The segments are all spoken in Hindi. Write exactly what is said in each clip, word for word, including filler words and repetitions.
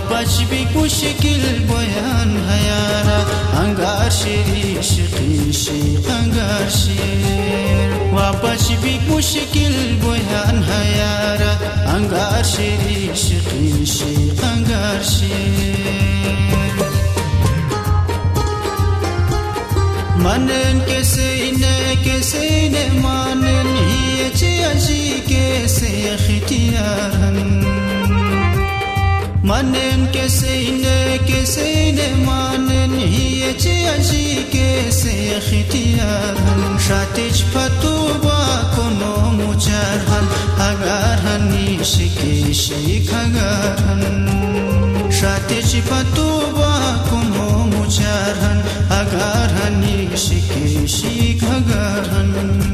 واپس بھی مشکل بیان ہے یارا انگار شیر عشقی شیخ انگار شیر واپس بھی مشکل بیان ہے یارا انگار شیر عشقی شیخ انگار شیر مانن کسی نه کسی نه مانن هیچ ازی کسی اختیارن مانن کسی نه کسی نه مانن هیچ ازی کسی اختیارن شاتش پتو با کنو مجرهن اگر هنی شکی شیک اگر هن شاتش پتو با کنو مجرهن اگر هنی شکی شیک اگر هن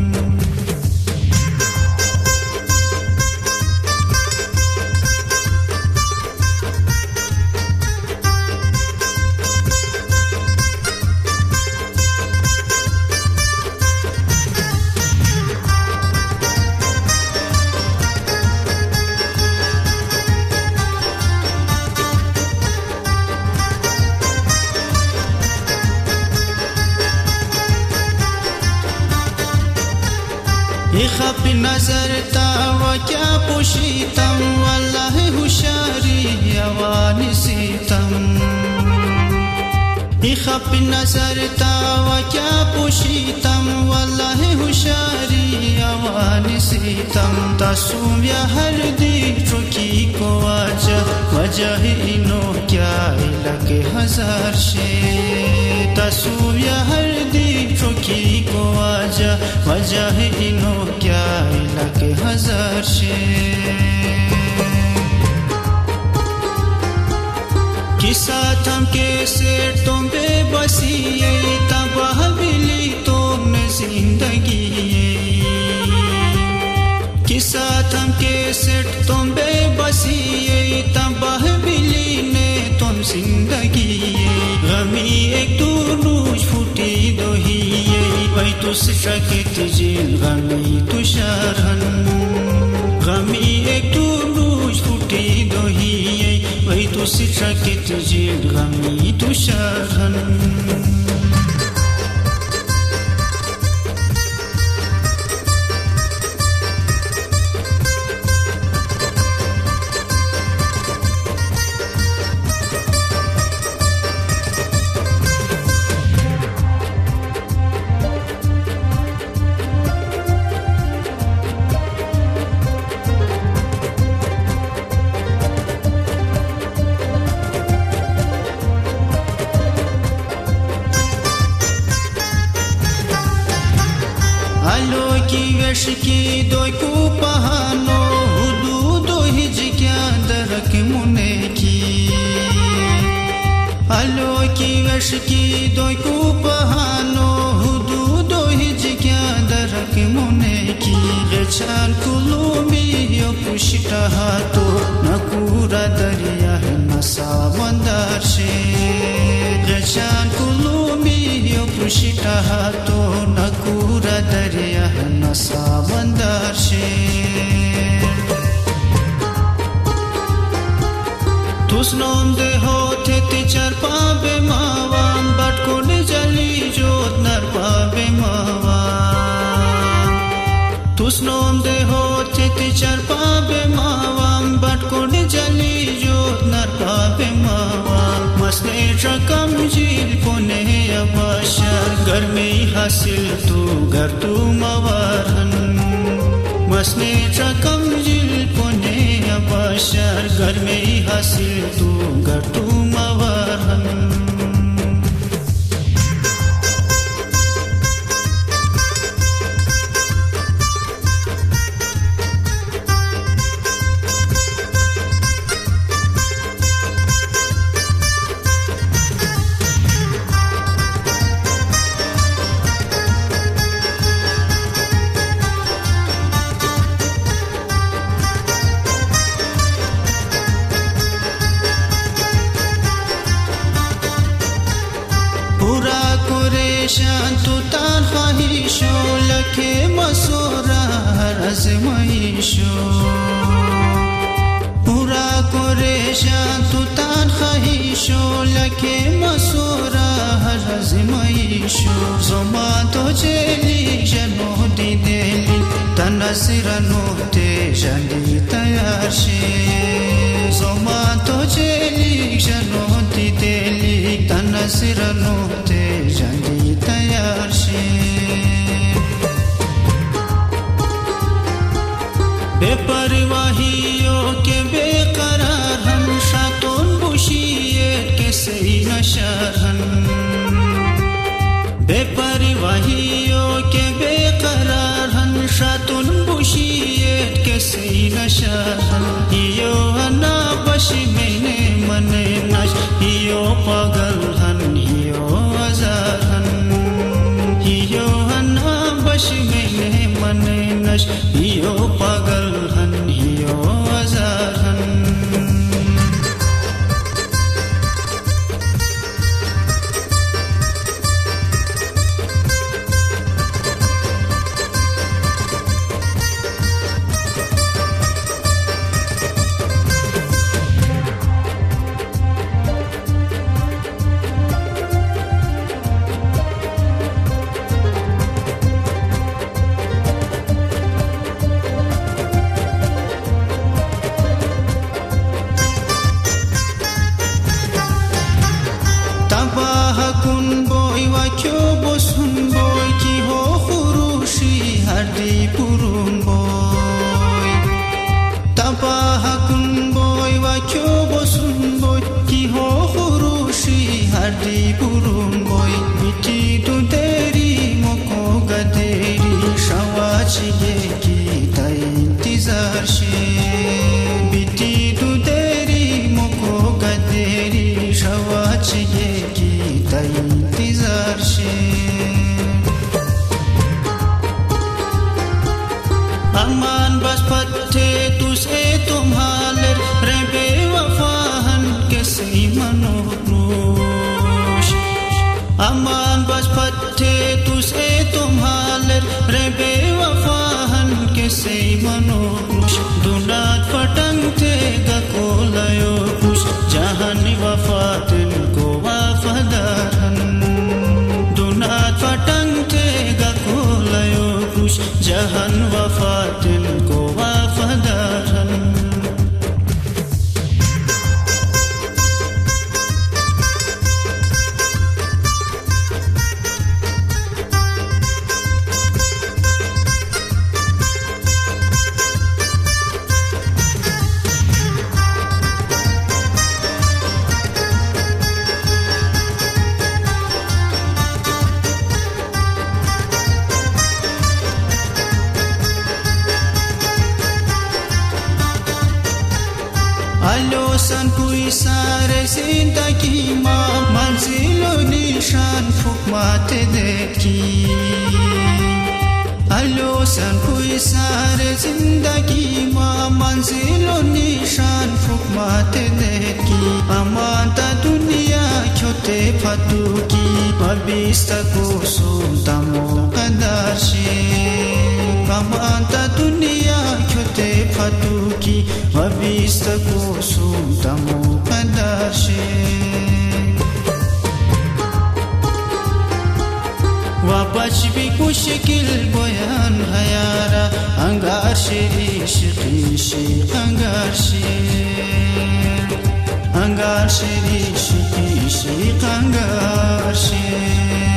خب نظر تا و کیا پوشیتم والله ہوشیاری اوانی سیتم خب نظر تا و کیا پوشیتم والله ہوشیاری اوانی سیتم تاسوم یا ہر دی چوکی کو وجہ وجہ اینو کیا لگے ہزار شے تاسوم یا ہر دی چوکی کو وجہ وجہ اینو کیا لگے ہزار شے کسا تم کیسے تم بے بسی تباہ بلی تم زندگی کسا تم کیسے تم بے بسی تباہ بلی نے تم زندگی غمی ایک دونوش پھوٹی دوہی وی تو سشکت جیل غمی تو شارہن غمی ایک دونوش پھوٹی دوہی وی تو سشکت جیل غمی تو شارہن की दोई को पहानो हुदूदो हिज क्या दरक मुने की अलो की वश की दोई को पहानो हुदूदो हिज क्या दरक मुने की गचान कुलुमी यो पुशिता हातो नकूरा दरिया है नसा मंदार शे गचान कुलुमी यो पुशिता हातो नकूरा दरिया है नसा मंदार शे तुस नोम दे होते ते चर पाबे मावान बट को ने जली जोत नर पाबे मावान तुस नोम दे होते ते चर पाबे मावान बट को ने जली जोत नर पाबे मावान मसने रकम जील कोने अबाशर घर में हासिल तू घर तू मवारन मसने रकम जील कोने अबाशर घर में हासिल तू घर तू मवारन پریشان تو تان خواهیشو لکه مسورا رزمایشو পুরা করে শান্তু তান খাইশো লাখে মাসুরা হারাজিমাইশো জমা তো জেলি জানো দি দেলি tanasira note jandi tayashe zoma to jeli jano di deli tanasira note jandi tayashe बेपरवाहियों के बेकरार हम शातोन बुशिए के सही नशरहन बेपरवाहियों के बेकरार हम शातोन बुशिए के सही नशरहन हियो हना बशी मैंने मने नश हियो पागल हन हियो अज़ारहन हियो हना बशी मैंने मने नश हियो पागल हन हियो अज़ारहन kun boy wa kyo bosun boy ki ho khurushi hardi purun boy tabah kun boy wa kyo bosun boy ki ho khurushi hardi purun boy biti tu teri moko gaderi shawachi ye ki ta intizar she biti tu teri moko gaderi shawachi ye ki इंतजार से अमान बस पत्ते तुझे तुम्हारे रे बेवफाहन के सही मनोरोश अमान बस पत्ते तुझे तुम्हारे रे बेवफाहन के सही मनोरोश दुनात पटंगते गकोलायो कुछ जहानी वफातिन को वफादारहन दुनात पटंगते गकोलायो कुछ जहान वफातिन को वफादारहन Alo san kui sare zindagi ma manzilo nishan fukmate dekhi Alo san kui sare zindagi ma manzilo nishan fukmate dekhi Amanta dunia kyote patuki babista kusum tamo kadar she Amanta dunia kyote patuki babista kusum tamo kadar she Wabach bi kushkil boyan hayara angar shiri shiki shi angar shi angar shiri shiki shi angar shi